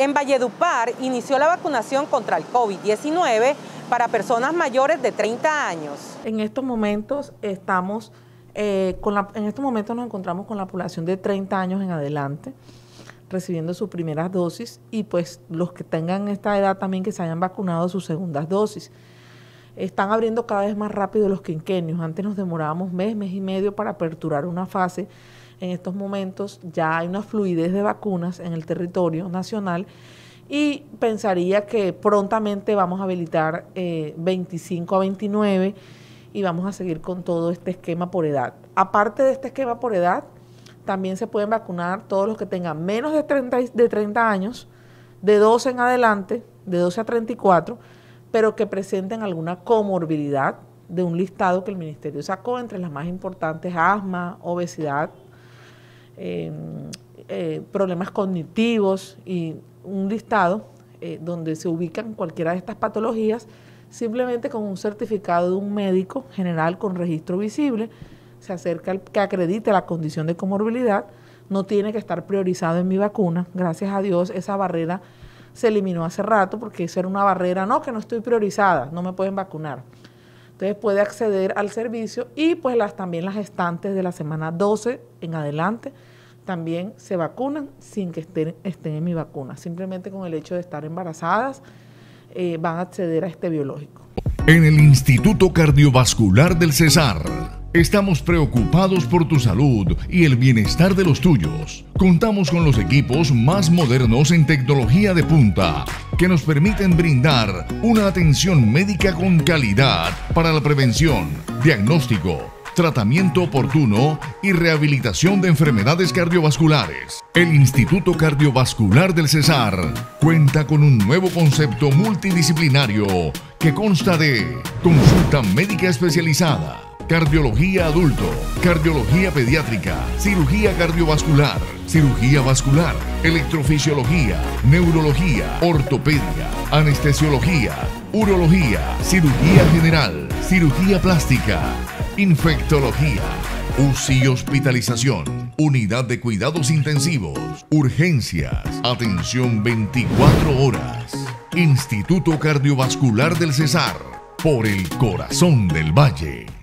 En Valledupar inició la vacunación contra el COVID-19 para personas mayores de 30 años. En estos momentos nos encontramos con la población de 30 años en adelante, recibiendo sus primeras dosis, y pues los que tengan esta edad también que se hayan vacunado sus segundas dosis. Están abriendo cada vez más rápido los quinquenios. Antes nos demorábamos mes y medio para aperturar una fase. En estos momentos ya hay una fluidez de vacunas en el territorio nacional y pensaría que prontamente vamos a habilitar 25 a 29 y vamos a seguir con todo este esquema por edad. Aparte de este esquema por edad, también se pueden vacunar todos los que tengan menos de 30 años, de 12 en adelante, de 12 a 34, pero que presenten alguna comorbilidad de un listado que el Ministerio sacó, entre las más importantes: asma, obesidad, problemas cognitivos, y un listado donde se ubican cualquiera de estas patologías. Simplemente con un certificado de un médico general con registro visible, se acerca el que acredite la condición de comorbilidad. No tiene que estar priorizado en mi vacuna. Gracias a Dios esa barrera se eliminó hace rato, porque esa era una barrera: no, que no estoy priorizada, no me pueden vacunar. Entonces puede acceder al servicio, y pues también las gestantes de la semana 12 en adelante también se vacunan sin que estén en mi vacuna. Simplemente con el hecho de estar embarazadas van a acceder a este biológico. En el Instituto Cardiovascular del Cesar estamos preocupados por tu salud y el bienestar de los tuyos. Contamos con los equipos más modernos en tecnología de punta que nos permiten brindar una atención médica con calidad para la prevención, diagnóstico, tratamiento oportuno y rehabilitación de enfermedades cardiovasculares. El Instituto Cardiovascular del Cesar cuenta con un nuevo concepto multidisciplinario que consta de consulta médica especializada, cardiología adulto, cardiología pediátrica, cirugía cardiovascular, cirugía vascular, electrofisiología, neurología, ortopedia, anestesiología, urología, cirugía general, cirugía plástica, infectología, UCI y hospitalización, unidad de cuidados intensivos, urgencias, atención 24 horas. Instituto Cardiovascular del Cesar, por el corazón del Valle.